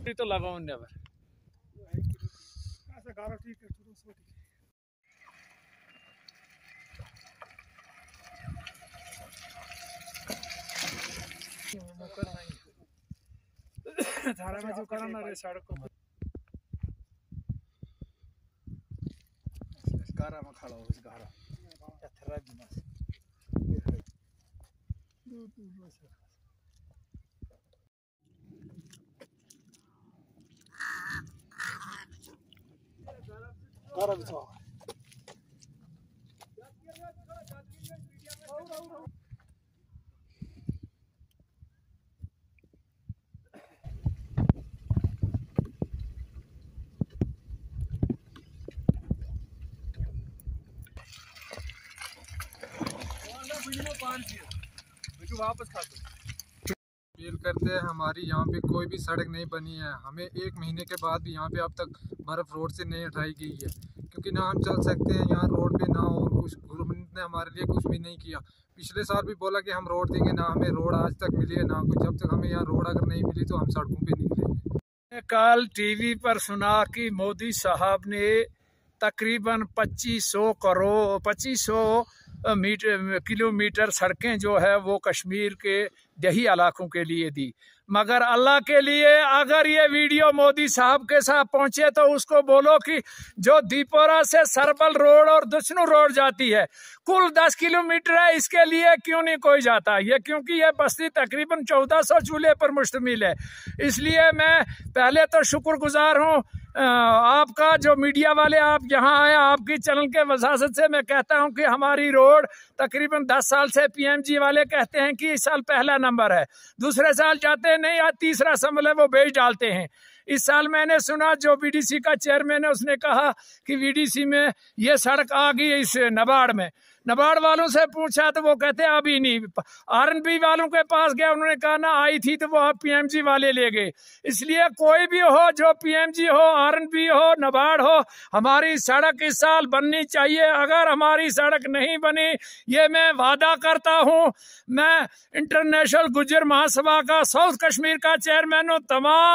तो लगाओ नेवर ठीक है। धारा में जो कराना रे सड़क को गारा में खड़ा हो इस गारा पत्थर की मस गारा बिछाओ वापस अपील करते हैं, हमारी यहाँ पे कोई भी सड़क नहीं बनी है। हमें 1 महीने के बाद भी यहाँ पे अब तक बर्फ़ रोड से नहीं उठाई गई है, क्योंकि ना हम चल सकते हैं यहाँ रोड पे, ना और कुछ गवर्नमेंट ने हमारे लिए कुछ भी नहीं किया। पिछले साल भी बोला कि हम रोड देंगे, ना हमें रोड आज तक मिली है ना कुछ। जब तक हमें यहाँ रोड अगर नहीं मिली तो हम सड़कों पर निकलेंगे। कल टीवी पर सुना कि मोदी साहब ने तकरीबन 2500 किलोमीटर सड़कें जो है वो कश्मीर के दही इलाकों के लिए दी। मगर अल्लाह के लिए अगर ये वीडियो मोदी साहब के साथ पहुंचे तो उसको बोलो कि जो दीपोरा से सरबल रोड और दुश्नू रोड जाती है कुल 10 किलोमीटर है, इसके लिए क्यों नहीं कोई जाता? ये क्योंकि ये बस्ती तकरीबन 1400 चूल्हे पर मुश्तमिल है। इसलिए मैं पहले तो शुक्रगुजार हूँ आपका, जो मीडिया वाले आप यहाँ आए, आपकी चैनल के वसासत से मैं कहता हूँ कि हमारी रोड तकरीबन 10 साल से पीएमजी वाले कहते हैं कि इस साल पहला नंबर है, दूसरे साल जाते नहीं या तीसरा संभल है वो बेच डालते हैं। इस साल मैंने सुना जो वीडीसी का चेयरमैन है उसने कहा कि वीडीसी में ये सड़क आ गई इस नबार्ड में। नबार्ड वालों से पूछा तो वो कहते हैं अभी नहीं। आरएनबी वालों के पास गया, उन्होंने कहा ना आई थी तो वो आप पीएमजी वाले ले गए। इसलिए कोई भी हो, जो पीएमजी हो, आरएनबी हो, नबार्ड हो, हमारी सड़क इस साल बननी चाहिए। अगर हमारी सड़क नहीं बनी, ये मैं वादा करता हूँ, मैं इंटरनेशनल गुज्जर महासभा का साउथ कश्मीर का चेयरमैन हूँ, तमाम